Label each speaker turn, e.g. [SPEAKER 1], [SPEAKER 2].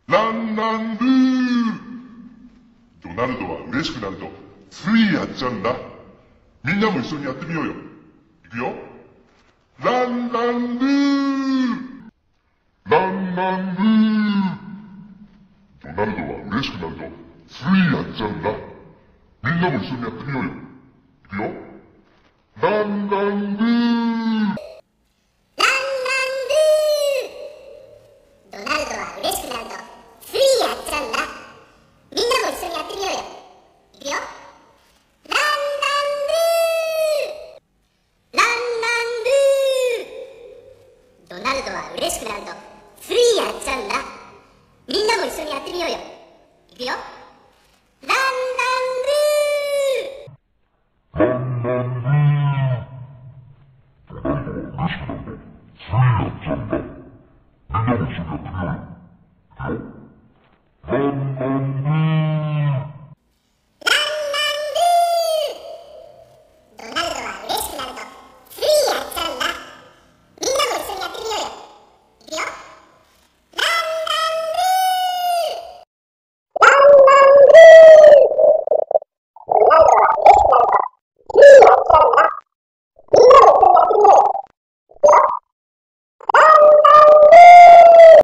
[SPEAKER 1] ランランルー。ドナルドは嬉しくなるとついやっちゃうんだ。みんなも一緒にやってみようよ。いくよ。ランランルー。ランランルー。ドナルドは嬉しくなるとついやっちゃうんだ。みんなも一緒にやってみようよ。いくよ。ランランルー。
[SPEAKER 2] ドナルドは嬉しくなるとついやっちゃうんだ。みんなも一緒にやってみようよ。いくよ。ランランルー。ランランルー。ドナルドは嬉しくなるとついやっちゃうんだ。みんなも一緒にやってみようよ。いくよ。ランランルー。
[SPEAKER 1] ランランルー。ドナルドは嬉しくなるとついやっちゃうんだ。みんなも一緒にやってみようよ。いくよ。ランランルー。